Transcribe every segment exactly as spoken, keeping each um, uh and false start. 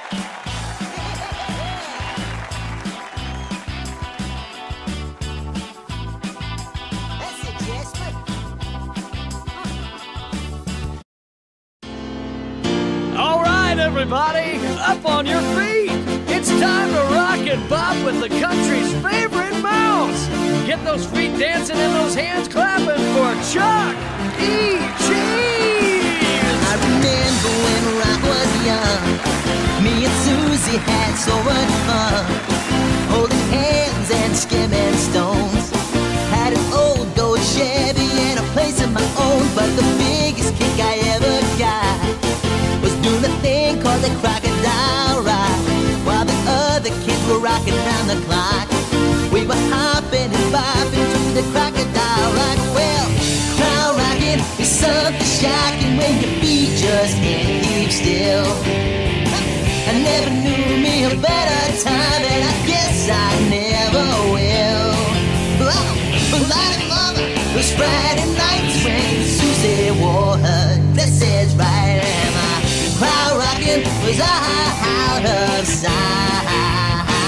All right, everybody, up on your feet. It's time to rock and bop with the country's favorite mouse. Get those feet dancing and those hands clapping for Chuck E. Cheese. I remember when Rock was young, me and Susie had so much fun, holding hands and skimming stones. Had an old gold Chevy and a place of my own, but the biggest kick I ever got was doing a thing called the crocodile ride, while the other kids were rocking round the clock. We were hopping and bopping to the crocodile rock. Well, crowd rocking is something shocking when your feet just can't keep still. I never knew me a better time, and I guess I never will. But like mama, those Friday nights when Susie wore her dresses right, and my crowd rocking was out of sight.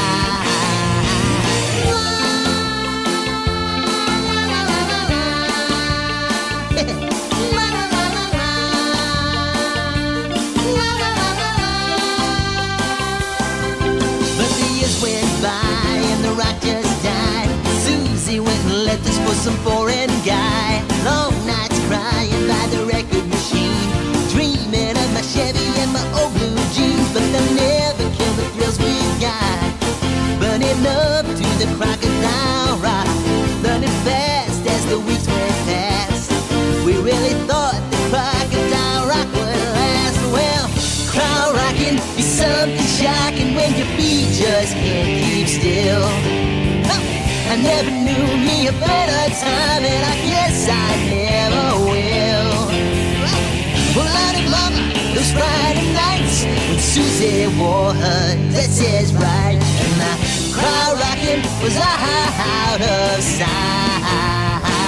For some foreign guy, long nights crying by the record machine, dreaming of my Chevy and my old blue jeans, but they'll never kill the thrills we got, burning up to the crocodile rock, learning fast as the weeks went past. We really thought the crocodile rock would last. Well, crowd rocking is something shocking when your feet just can't keep still. I never knew me a better time, and I guess I never will. Well, I remember those Friday nights when Susie wore her dresses right, and the crowd rocking was out of sight.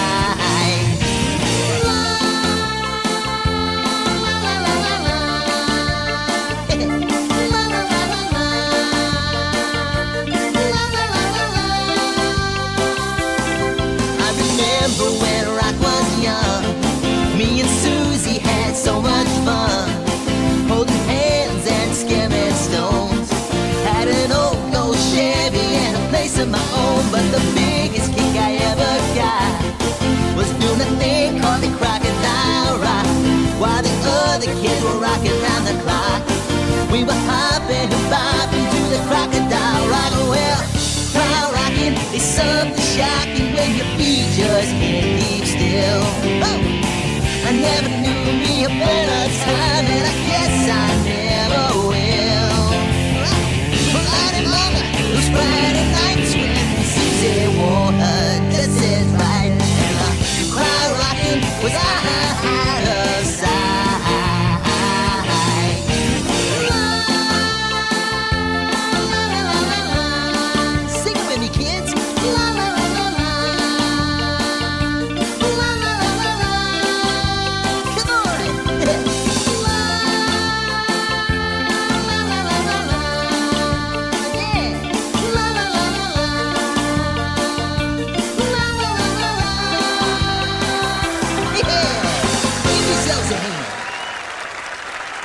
When Rock was young, me and Susie had so much fun, holding hands and skimming stones. Had an old gold Chevy and a place of my own, but the biggest kick I ever got was doing a thing called the crocodile rock, while the other kids were rocking round the clock. We were hopping and bopping to the crocodile rock. Well, crowd rocking is something shocking when your feet just can't keep still. Oh, I never knew me a better time, and I guess I never will. Well, I remember those Friday nights when Susie wore her dresses right, and the crowd rocking was out of sight. Sing it with me, kids.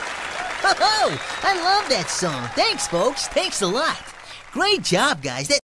Oh, I love that song. Thanks, folks. Thanks a lot. Great job, guys. That